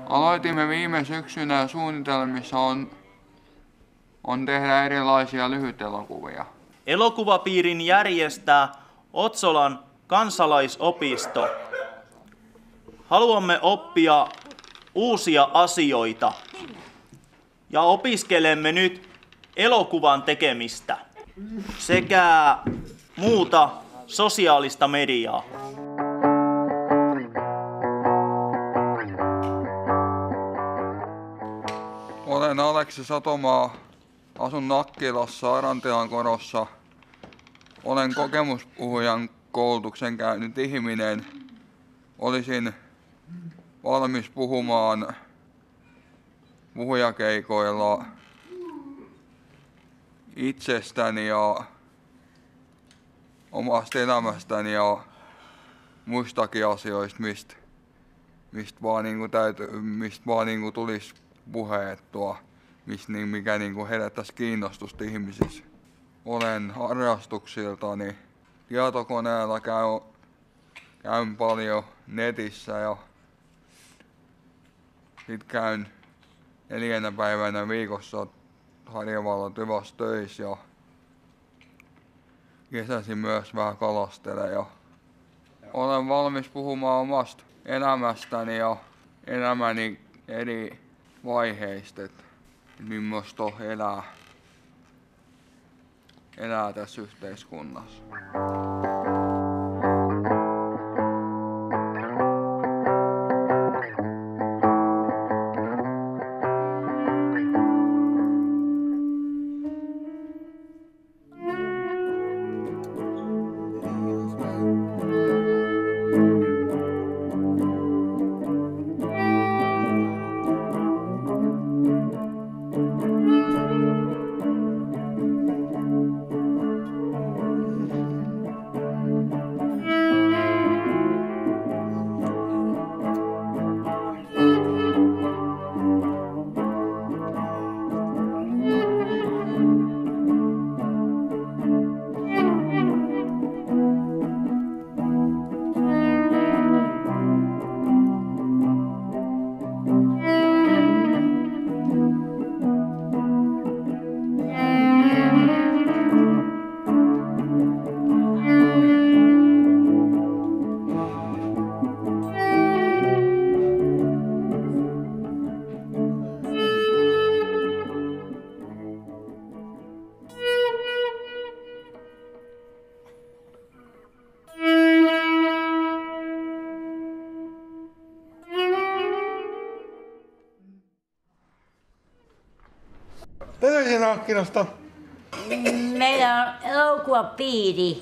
Aloitimme viime syksynä suunnitelmissa on tehdä erilaisia lyhytelokuvia. Elokuvapiirin järjestää Otsolan kansalaisopisto. Haluamme oppia uusia asioita ja opiskelemme nyt elokuvan tekemistä sekä muuta sosiaalista mediaa. Olen Aleksi Satomaa, asun Nakkilassa Arantilan korossa. Olen kokemuspuhujan koulutuksen käynyt ihminen. Olisin valmis puhumaan puhujakeikoilla itsestäni ja omasta elämästäni ja muistakin asioista, mistä vaan tulisi puhettua, mikä herättäisi kiinnostusta ihmisissä. Olen harrastuksiltani tietokoneella, käyn paljon netissä ja sitten käyn 4 päivänä viikossa Harjavallalla Tyvassa töissä ja kesäisin myös vähän kalastelen ja olen valmis puhumaan omasta elämästäni ja elämäni eri vaiheista, että millaista on elää tässä yhteiskunnassa. Terveisiä Nakkilasta. Meillä on elokuvapiiri.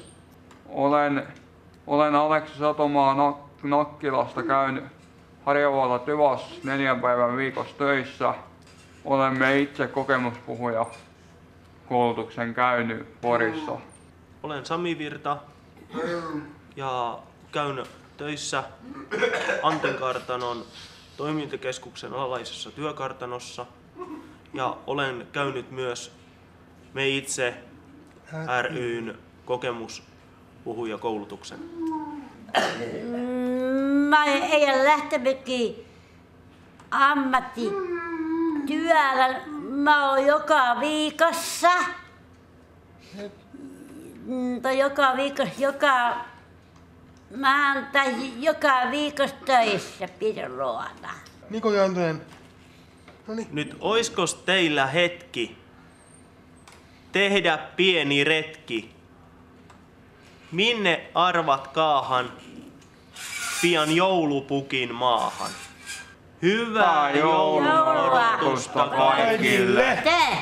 Olen Aleksi Satomaa Nakkilasta, käyn Harjavallalla Tyvassa 4 päivän viikossa töissä. Olemme itse kokemuspuhuja koulutuksen käynyt Porissa. Olen Sami Virta ja käyn töissä Antenkartanon toimintakeskuksen alaisessa työkartanossa ja olen käynyt myös Me Itse ry:n kokemuspuhujakoulutuksen. Mä olen lähtenytkin ammattityöllä. Mä oon joka viikossa. Joka viikossa töissä Pirroana. Niko Jantonen. Noniin. Nyt oiskos teillä hetki tehdä pieni retki? Minne arvatkaahan pian joulupukin maahan? Hyvää joulunodotusta kaikille! Te!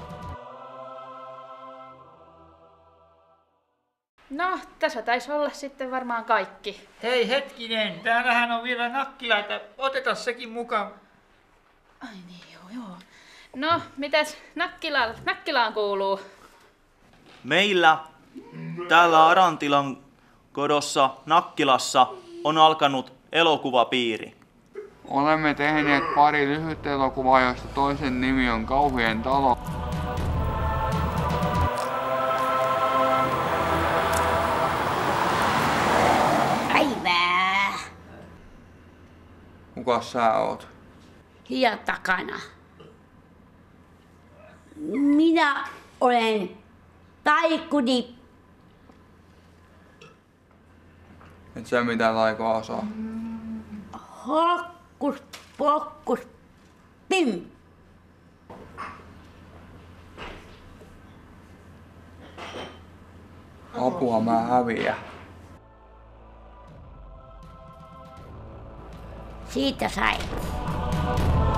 No, tässä taisi olla sitten varmaan kaikki. Hei hetkinen, täällähän on vielä Nakkilaita. Otetaan sekin mukaan. Ai niin, joo. No, mitäs Nakkilaan kuuluu? Meillä täällä Arantilan kodossa Nakkilassa on alkanut elokuvapiiri. Olemme tehneet pari lyhyttä elokuvaa, joista toisen nimi on Kauhujen talo. Päivää! Kuka sä oot? hian takana. Minä olen taikuri. Et sä mitään taikoa osaa. Hokkus pokkus pim. Apua, mä häviän. Siitä sai.